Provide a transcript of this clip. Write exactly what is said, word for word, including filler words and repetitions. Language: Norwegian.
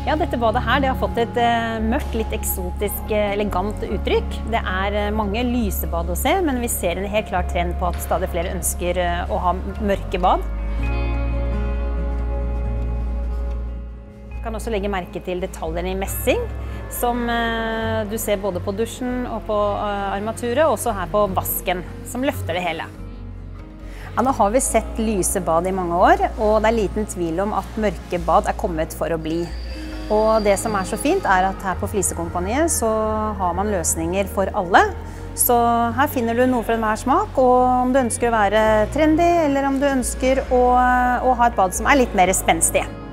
Ja, dette badet her det har fått et uh, mørkt, litt eksotisk, uh, elegant uttrykk. Det er uh, mange lysebad å se, men vi ser en helt klar trend på at stadig flere ønsker uh, å ha mørke bad. Du kan også legge merke til detaljene i messing, som uh, du ser både på dusjen og på uh, armaturet, og også her på vasken, som løfter det hele. Ja, nå har vi sett lyse bad i mange år, og det er liten tvil om at mørke bad er kommet for å bli. Og det som er så fint er at her på Flisekompaniet så har man løsninger for alle. Så her finner du noe for enhver smak, og om du ønsker å være trendy, eller om du ønsker å, å ha et bad som er litt mer spenstig.